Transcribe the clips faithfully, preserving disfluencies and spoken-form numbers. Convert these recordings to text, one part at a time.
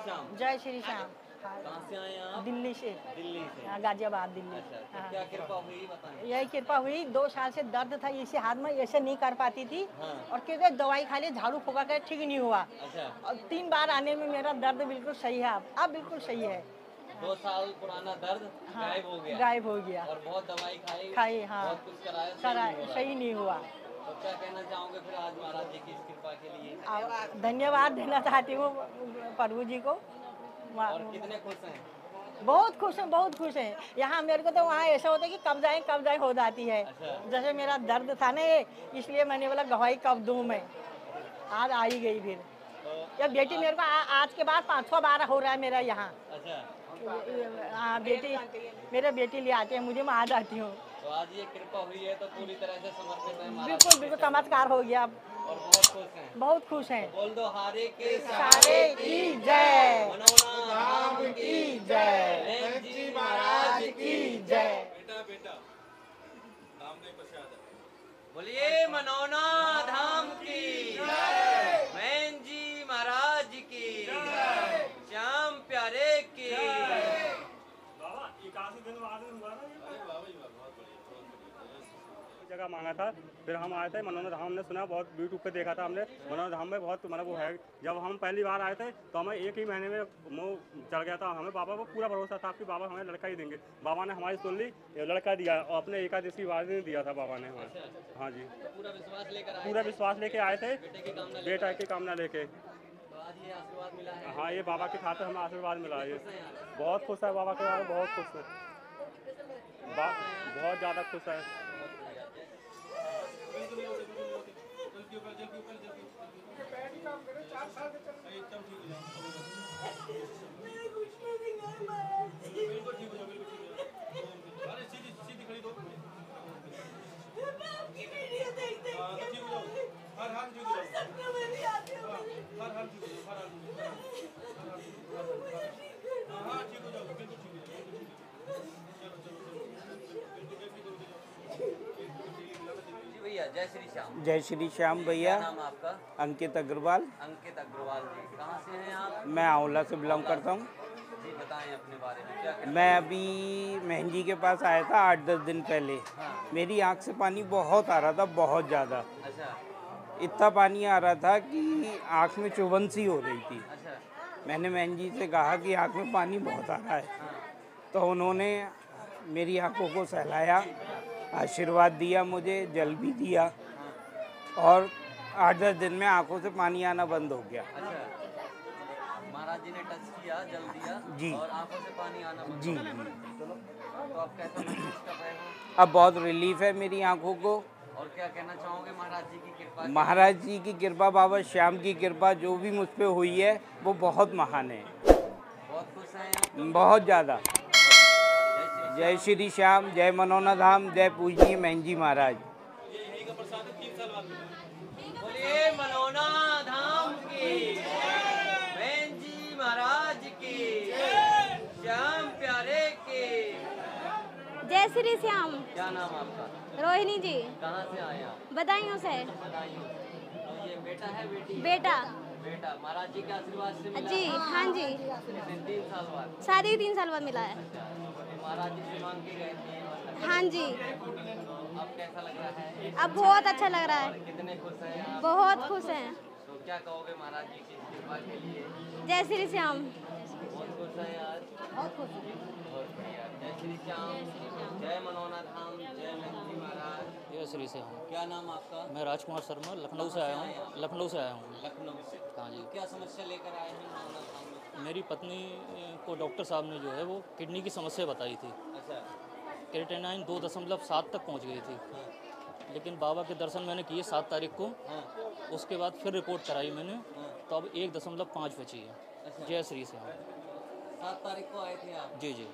श्याम। जय श्री श्याम। कहाँ से आए आप? दिल्ली से। दिल्ली से। हाँ, गाजियाबाद दिल्ली। अच्छा, तो हाँ। क्या कृपा हुई बताएं। यही कृपा हुई, दो साल से दर्द था इसे हाथ में, ऐसे नहीं कर पाती थी। हाँ। और कहते दवाई खा ली, झाड़ू फूका के ठीक नहीं हुआ। अच्छा। और तीन बार आने में मेरा दर्द बिल्कुल सही है, अब अब बिल्कुल सही है। दो साल पुराना दर्द हाँ, गायब हो गया। गायब हो गया। और बहुत दवाई खाई खाई, हाँ। बहुत कुछ कराया, करा सही नहीं हो रहा। सही नहीं हुआ। तो क्या कहना चाहोगे फिर आज महाराज जी की इस कृपा के लिए? अब धन्यवाद देना चाहती हूँ प्रभु जी को। और कितने खुश हैं? बहुत खुश हैं, बहुत खुश हैं। यहाँ मेरे को तो वहाँ ऐसा होता है कि कब जाए कब जाए हो जाती है। अच्छा। जैसे मेरा दर्द था ना ये, इसलिए मैंने बोला गवाही कब दूँ मैं। आज आई गई फिर। तो ये बेटी मेरे को आ, आज के बाद पाँचवा बार हो रहा है मेरा यहाँ। अच्छा। हाँ, बेटी मेरे बेटी ले आते हैं मुझे, मैं आ जाती हूँ। तो आज ये कृपा हुई है तो पूरी तरह से समर्पित है महाराज बिल्कुल जी बिल्कुल के चमत्कार हो गया। चरणों में। और बहुत खुश हैं। बहुत खुश हैं। बोल दो हारे के सारे की जय, मनोना धाम की जय, बहन जी महाराज की जय। बेटा बेटा नाम नहीं प्रसाद बोलिए मनोना धाम की बहन जी महाराज की श्याम प्यारे की। बाबा इक्यासी दिन बाद हुआ ना ये? अरे बाबा ये बहुत बढ़िया बहुत बढ़िया। जगह मांगा था, फिर हम आए थे मनोना धाम, ने सुना बहुत यूट्यूब पे देखा था हमने, मनोना धाम में बहुत मतलब वो है। जब हम पहली बार आए थे तो हमें एक ही महीने में मुँह चढ़ गया था। हमें बाबा को पूरा भरोसा था कि बाबा हमें लड़का ही देंगे। बाबा ने हमारी सुन ली, ये लड़का दिया और अपने एकादशी वार दिन दिया था बाबा ने हमें। हाँ जी, पूरा विश्वास लेकर आए पूरा विश्वास लेके आए थे, बेटे की कामना बेटा की कामना लेके। तो आज ये आशीर्वाद मिला है। हाँ, ये बाबा के खाते हमें आशीर्वाद मिला है। ये बहुत खुश है बाबा के बारे में, बहुत खुश है, बहुत ज़्यादा खुश है। अरे सीधी सीधी खड़ी दो हर हर जी हर हर जी हर हर हाँ ठीक हो जाओ बिल्कुल ठीक हो जी भैया जय श्री श्याम। जय श्री श्याम भैया। क्या नाम है आपका? अंकित अग्रवाल। अंकित अग्रवाल जी, कहाँ से हैं आप? मैं आंवला से बिलोंग करता हूँ। जी बताएं अपने बारे में क्या कहते मैं अभी महंजी के पास आया था आठ दस दिन पहले। मेरी आँख से पानी बहुत आ रहा था, बहुत ज़्यादा। हैं? अच्छा इतना पानी आ रहा था कि आँख में चुभन सी हो रही थी। अच्छा मैंने महंजी से कहा कि आँख में पानी बहुत आ रहा है, तो उन्होंने मेरी आँखों को सहलाया, आशीर्वाद दिया, मुझे जल भी दिया और आठ दस दिन में आँखों से पानी आना बंद हो गया। अच्छा महाराज जी ने टच किया, जल दिया जी। और आंखों से पानी आना बंद जी हो गया। जी। तो आप कैसा महसूस कर रहे हो? अब बहुत रिलीफ है मेरी आँखों को। और क्या कहना चाहोगे महाराज जी की कृपा के महाराज जी की कृपा, बाबा श्याम की कृपा जो भी मुझ पे हुई है वो बहुत महान है, लिए? बहुत खुश हैं। बहुत ज़्यादा। जय श्री जय श्री श्याम, जय मनोना धाम, जय पूजनीय महंजी महाराज। ये यही का प्रसाद है, तीन साल बाद मिला। बोलिए मनोना धाम की बहन जी महाराज की श्याम प्यारे की। जय श्री श्याम। क्या नाम आपका? रोहिणी जी, कहाँ से आए आप? बधाइयों से। बधाइयों। तो ये बेटा है बेटी? बेटा। बेटा महाराज जी के आशीर्वाद से मिला? जी हाँ जी, कितने तीन साल बाद? शादी तीन साल बाद मिला है। तो महाराज जी से मांग के गए थे और हाँ जी, अब कैसा लग रहा है? अब बहुत अच्छा लग रहा है, कितने खुश हैं आप? बहुत खुश हैं। तो क्या कहोगे महाराज जी की कृपा के लिए? जय श्री श्याम। बहुत खुश हैं आज? बहुत खुश बहुत बढ़िया। जय श्री श्याम, जय मनोना धाम, जय महंजी महाराज। जय श्री श्याम। क्या नाम आपका? मैं राजकुमार शर्मा लखनऊ से आया हूँ। लखनऊ से आया हूँ। लखनऊ से। हाँ जी। क्या समस्या लेकर आए हैं मनोना धाम में? मेरी पत्नी को डॉक्टर साहब ने जो है वो किडनी की समस्या बताई थी। अच्छा क्रिएटिनिन दो दशमलव सात तक पहुँच गई थी, लेकिन बाबा के दर्शन मैंने किए सात तारीख को। हाँ उसके बाद फिर रिपोर्ट कराई मैंने, तो अब एक दशमलव पाँच बची है। अच्छा। जय श्री श्याम। सात तारीख को आए थे आप? जी जी।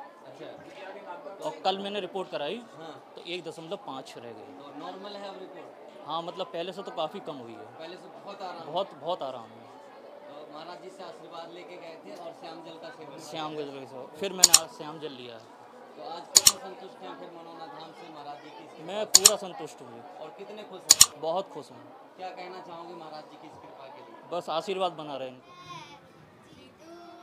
अच्छा और कल मैंने रिपोर्ट कराई हाँ तो एक दशमलव पाँच रह गई। तो नॉर्मल है अब रिपोर्ट? हाँ, मतलब पहले से तो काफ़ी कम हुई है। पहले से बहुत आराम? बहुत बहुत आराम है। तो महाराज जी से आशीर्वाद लेके गए थे और श्याम जल का सेवन किया। श्याम जल से फिर मैंने आज श्याम जल लिया है। तो आज कितने संतुष्ट हैं फिर मनोना धाम से महाराज जी की इस कृपा मैं से? पूरा संतुष्ट हूँ, और कितने खुश हैं? बहुत खुश हूँ। क्या कहना चाहोगे महाराज जी की इस कृपा के लिए? बस आशीर्वाद बना रहे।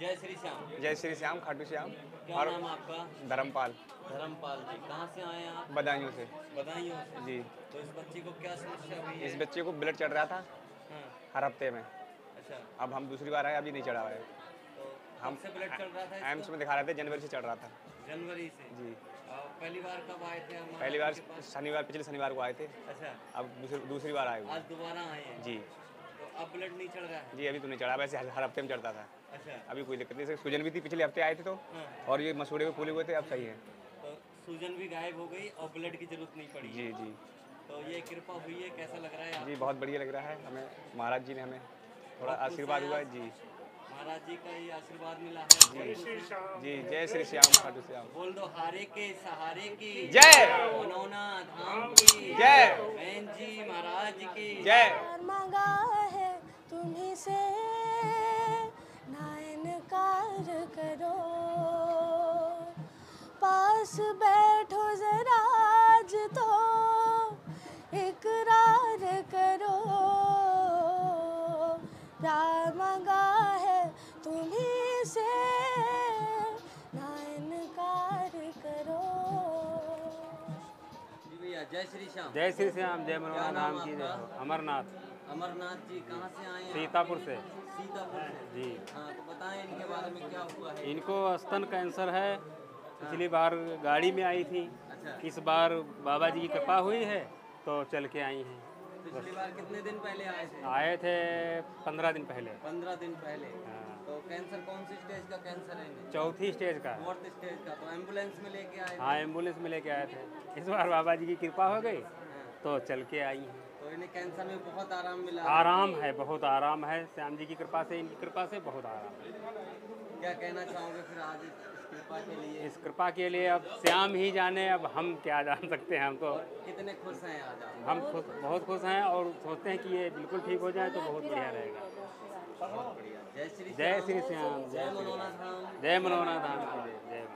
जय श्री श्याम। जय श्री श्याम, खाटू श्याम। क्या और नाम आपका? धर्मपाल। धर्मपाल जी, कहाँ से आए हैं आप? बदायूं से। बदायूं से जी। तो इस बच्चे को क्या समस्या हुई है? इस बच्चे को ब्लड चढ़ रहा था हाँ, हर हफ्ते में। अच्छा। अब हम दूसरी बार आए, अभी नहीं चढ़ा हुआ है। तो हम कब से ब्लड चल रहा था एम्स इसको? में दिखा रहे थे, जनवरी से चढ़ रहा था। जनवरी से जी। और पहली बार कब आए थे हमारे पहली बार के पास? शनिवार, पिछले शनिवार को आए थे। अच्छा। अब दूसरी दूसरी बार आए हुए आज हैं। दोबारा आए हैं जी तो अब ब्लड नहीं चढ़ रहा है? जी, अभी तो नहीं चढ़ा, वैसे हर हर हफ्ते में चढ़ता था। अच्छा। अभी कोई दिक्कत नहीं। सूजन भी थी, पिछले हफ्ते आए थे तो, हाँ। और ये मसूड़े में फूले हुए थे, अब सही है। तो सूजन भी गायब हो गई और ब्लड की जरूरत नहीं पड़ी। जी जी तो ये कृपा हुई है, कैसा लग रहा है आप? जी, बहुत बढ़िया लग रहा है हमें। महाराज जी ने हमें थोड़ा बहुत खुश आशीर्वाद हैं हुआ है। आप? जी महाराज जी का ये आशीर्वाद मिला है। जी श्री श्याम। जी, जय श्री श्याम, खाटू श्याम। बोल दो हारे के सहारे की जय। मनोना धाम की जय। बहन जी महाराज की जय। मांगा है तुम्ही से ना इनकार करो, पास बैठो जरा आज तो इकरार करो, प्यार मांगा है तुम्ही से ना इनकार करो। जी भैया, जय श्री श्याम। जय श्री श्याम, जय मनोना क्या नाम धाम की जय आपका? हो। अमरनाथ, अमरनाथ जी, कहाँ से आए हैं? सीतापुर से। सीतापुर से। जी। हाँ, तो बताएं इनके बारे में क्या हुआ है? इनको स्तन कैंसर है। पिछली बार गाड़ी में आई थी, अच्छा। इस बार बाबा जी की कृपा हुई है तो चल के आई हैं। पिछली बार कितने दिन पहले आए थे? आए थे पंद्रह दिन पहले। पंद्रह दिन पहले। हाँ। तो कैंसर कौन सी स्टेज का कैंसर है इन्हें? चौथी स्टेज का। फोर्थ स्टेज का। तो एम्बुलेंस में लेके आए थे? हाँ, एम्बुलेंस में लेके आए थे। इस बार बाबा जी की कृपा हो गई हाँ। तो चल के आई हैं। तो इन्हें कैंसर में बहुत आराम मिला? आराम है, बहुत आराम है। श्याम जी की कृपा से, इनकी कृपा से बहुत आराम है। क्या कहना चाहोगे फिर आज इस कृपा के लिए? इस कृपा के लिए अब श्याम ही जाने, अब हम क्या जान सकते हैं। हम तो कितने खुश हैं आज आप? हम खुश, बहुत खुश हैं और सोचते हैं कि ये बिल्कुल ठीक हो जाए तो बहुत बढ़िया रहेगा। बहुत बढ़िया। जय श्री जय श्री श्याम, जय मनोना धाम। जय मनोना धाम की जय। जय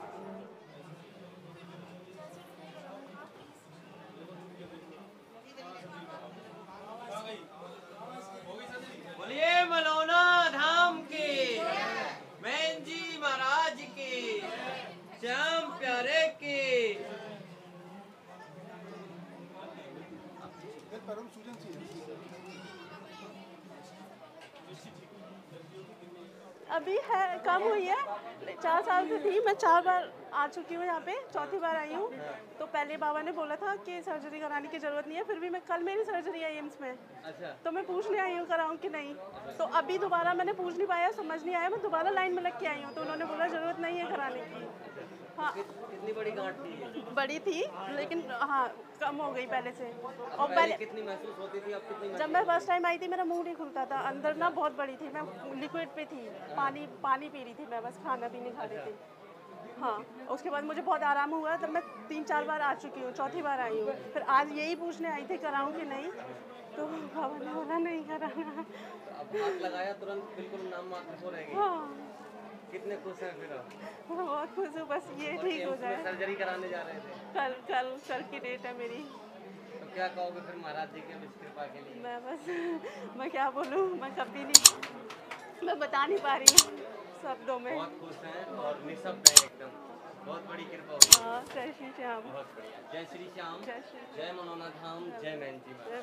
बोलिए मनोना धाम की, बहन जी महाराज की, श्याम प्यारे की। अभी है कम हुई है, चार साल से थी। मैं चार बार आ चुकी हूँ यहाँ पे, चौथी बार आई हूँ। तो पहले बाबा ने बोला था कि सर्जरी कराने की ज़रूरत नहीं है, फिर भी मैं कल मेरी सर्जरी है एम्स में। अच्छा। तो मैं पूछने आई हूँ कराऊँ कि नहीं। तो अभी दोबारा मैंने पूछ नहीं पाया, समझ नहीं आया, मैं दोबारा लाइन में लग के आई हूँ। तो उन्होंने बोला ज़रूरत नहीं है कराने की। हाँ, कितनी बड़ी गांठ थी ये? बड़ी थी लेकिन हाँ कम हो गई पहले से। और पहले पहले कितनी महसूस होती थी, अब कितनी? जब मैं फर्स्ट टाइम आई थी मेरा मुंह नहीं खुलता था, अंदर ना बहुत बड़ी थी, मैं लिक्विड पे थी, पानी पानी पी रही थी मैं, बस खाना भी नहीं खा रही थी। हाँ, उसके बाद मुझे बहुत आराम हुआ, तब मैं तीन चार बार आ चुकी हूँ, चौथी बार आई हूँ। फिर आज यही पूछने आई थी कराऊँ कि नहीं, तो बाबा ने बोला नहीं कराना। अब हाथ लगाया तुरंत बिल्कुल नाम मात्र हो रहेगी। हाँ, कितने खुश हैं फिर आप? बहुत खुश हूँ, बस ये ठीक हो जाए। सर्जरी कराने जा रहे थे? कल कल कल की डेट है मेरी। तो क्या कहोगे फिर महाराज जी के अब इस कृपा के लिए? मैं बस मैं क्या बोलूँ, मैं कभी नहीं, मैं बता नहीं पा रही हूँ शब्दों में। बहुत खुश हैं और निःशब्द हैं एकदम। बहुत बड़ी कृपा हुई। हाँ, जय श्री श्याम। बहुत बढ़िया। जय श्री श्याम, जय श्री जय मनोना धाम, जय बहन जी जय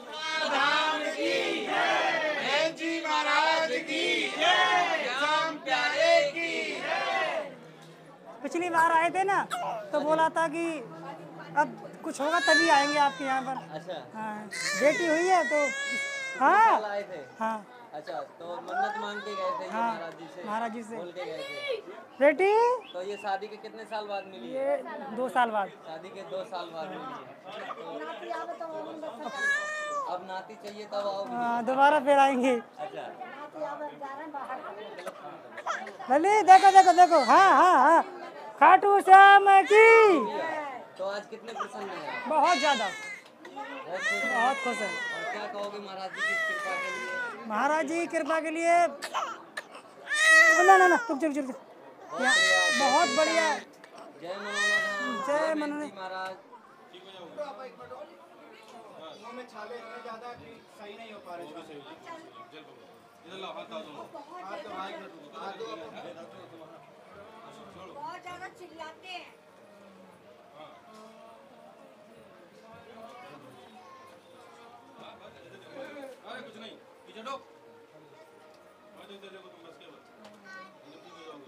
बहन जी महाराज की जय, श्याम प्यारे की। पिछली बार आए थे ना तो बोला था कि अब कुछ होगा तभी आएंगे आपके यहाँ पर। अच्छा। हाँ, बेटी हुई है तो हाँ कल आए थे? हाँ अच्छा, तो मन्नत मांग के गए थे ये हाँ, महाराज जी से? महाराज जी से बोल के गए थे? बेटी तो ये शादी के कितने साल बाद मिली है? ये दो साल बाद। शादी के दो साल बाद मिली है। तो अब नाती चाहिए तब आओगी? हाँ, दोबारा फिर आएंगे। अच्छा। लली देखो देखो देखो, हाँ हाँ हाँ, खाटू श्याम की। तो आज कितने प्रसन्न हैं आप? बहुत ज्यादा, बहुत खुश हैं? बहुत खुश है। और क्या कहोगे महाराज जी की इस कृपा के लिए? महाराज जी की कृपा के लिए ना ना ना चुप चुप चुप बहुत बढ़िया। जय मनोना धाम, जय बहन मनोना- जी महाराज। मुंह में छाले इतने ज्यादा कि सही नहीं हो पा रहे। बहुत ज्यादा चिल्लाते हैं। अरे कुछ नहीं, पीछे हटो। मैं तो इधर देखो, तुम बस के बस। इधर ठीक हो जाओगे।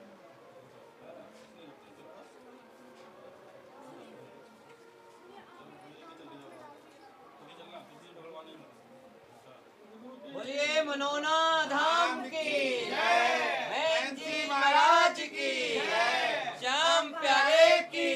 बोलिए मनोना धाम की बहन जी महाराज की श्याम प्यारे की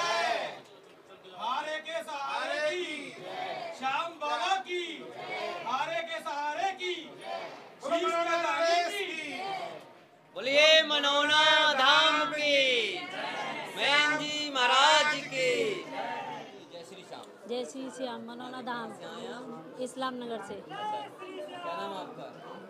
हारे के सहारे की, श्याम बाबा की, हारे के सहारे की, शीश लगाने की। बोलिए मनोना धाम की बहन जी महाराज की जय श्री श्याम। जय श्री श्याम। मनोना धाम इस्लाम नगर से। क्या नाम आपका?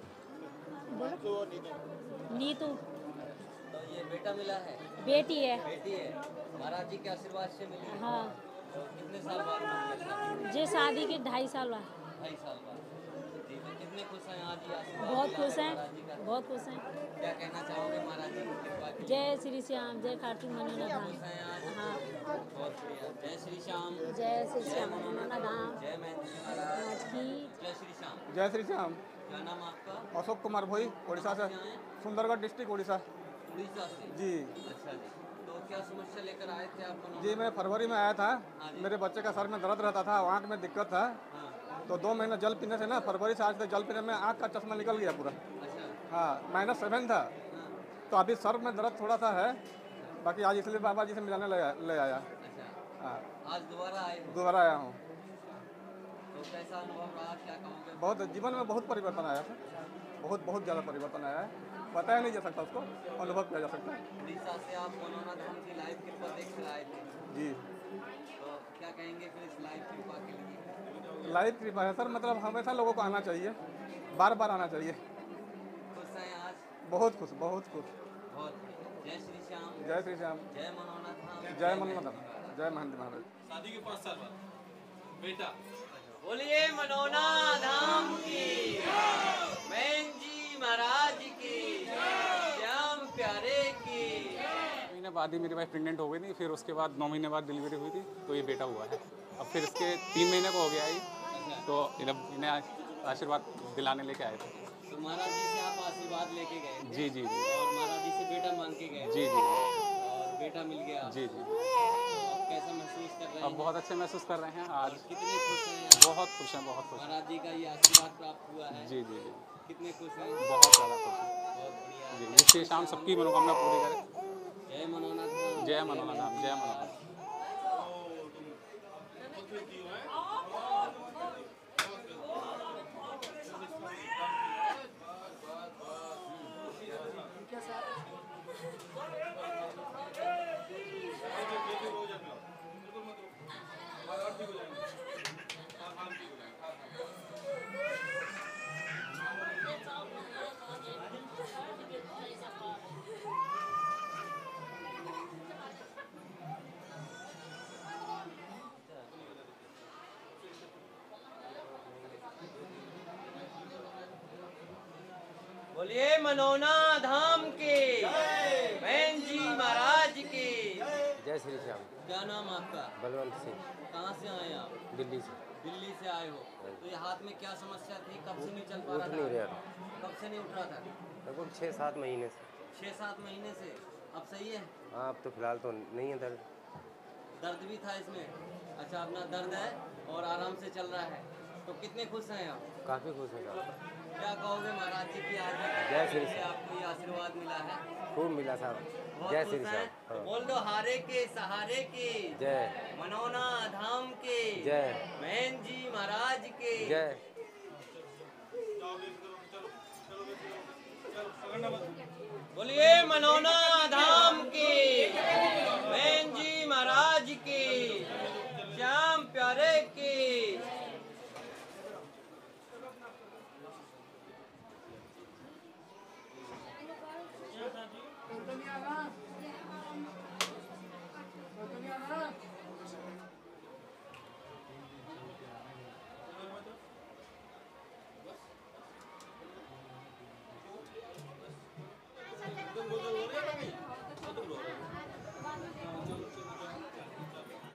नीतू। तो ये बेटा मिला है? बेटी है। बेटी है। महाराज जी के आशीर्वाद से मिली है? हाँ। तो कितने साल बाद मिली? जे शादी के ढाई साल बाद। ढाई साल बाद। जी, तो कितने खुश हैं आज ये आशीर्वाद? बहुत खुश हैं, बहुत खुश हैं। क्या कहना चाहोगे महाराज जी की कृपा के लिए? जय श्री श्याम, जय खाटू मनोना धाम। हाँ। बहुत बढ़िया। जय श्री श्याम। जय श्री श्याम मनोना धाम। जय महंत महाराज की जय श्री श्याम। जय श्री श्याम। क्या नाम आपका? अशोक कुमार भोई, उड़ीसा से, सुंदरगढ़ डिस्ट्रिक्ट उड़ीसा। उड़ीसा से? जी। अच्छा जी। तो क्या समस्या लेकर आए थे आप? जी मैं फरवरी में आया था, मेरे बच्चे का सर में दर्द रहता था, आँख में दिक्कत था, तो दो महीना जल पीने से ना, फरवरी से आज तक जल पीने में आँख का चश्मा निकल गया पूरा। हाँ, माइनस सेवन था, तो अभी सर में दर्द थोड़ा सा है, बाकी आज इसलिए बाबा जी से मिलाने ले ले आया। हाँ, आज दोबारा आए? दोबारा आया हूँ। तो कैसा अनुभव रहा, क्या कहोगे? बहुत, जीवन में बहुत परिवर्तन आया है, बहुत बहुत ज़्यादा परिवर्तन आया है, बताया नहीं जा सकता, उसको अनुभव किया जा सकता है। उड़ीसा से आप मनोना धाम की लाइव कृपा देख कर आए थे? जी। तो क्या कहेंगे फिर इस लाइव कृपा के लिए? लाइव कृपा है सर, मतलब हमेशा लोगों को आना चाहिए, बार बार आना चाहिए। खुश हैं आज? बहुत खुश, बहुत खुश। बहुत। जय श्री श्याम। जय श्री श्याम। जय मनोना धाम। जय मनोना धाम। जय महंत महाराज। शादी के पाँच साल बाद बेटा। बोलिए मनोना धाम की बहन जी महाराज की श्याम प्यारे की। महीने बाद ही मेरी वाइफ प्रेग्नेंट हो गई थी, फिर उसके बाद नौ महीने बाद डिलीवरी हुई थी, तो ये बेटा हुआ है। अब फिर इसके तीन महीने को हो गया ही, तो इन्हें आशीर्वाद दिलाने लेके आए थे। तो महाराज जी से आप आशीर्वाद लेके गए? जी जी जी। और महाराज जी से बेटा मांग के गए? जी जी। और बेटा मिल गया? जी जी। तो कैसा महसूस कर रहे हैं? अब बहुत अच्छे महसूस कर रहे हैं आज। कितने खुश हैं? बहुत खुश हैं, बहुत खुश। महाराज जी का ये आशीर्वाद प्राप्त हुआ है? जी जी जी। कितने खुश हैं? बहुत ज़्यादा खुश हैं। बहुत बढ़िया। जी, जिससे शाम सबकी मनोकामना पूरी करे। जय मनोना धाम। जय मनोना धाम। जय मनोना धाम। बोलिए मनोना धाम की बहन जी महाराज की जय श्री श्याम। क्या नाम आपका? बलवंत सिंह। कहाँ से आए आप? दिल्ली से। दिल्ली से आए हो। तो ये हाथ में क्या समस्या थी, कब से नहीं चल पा उठ रहा था? नहीं रहा था। कब से नहीं उठ रहा था? लगभग छः सात महीने से। छः सात महीने से। अब सही है? हाँ, अब तो फिलहाल तो नहीं है दर्द। दर्द भी था इसमें? अच्छा, अपना दर्द है और आराम से चल रहा है। तो कितने खुश हैं आप? काफ़ी खुश हैं साहब। क्या कहोगे महाराज जी की आज जय श्री श्याम। आपको ये आशीर्वाद मिला है? खूब मिला साहब। बहुत जय खुश श्री हैं? श्याम। हाँ। बोल दो हारे के सहारे की जय। मनोना धाम के जय। बहन जी महाराज के जय। बोलिए मनोना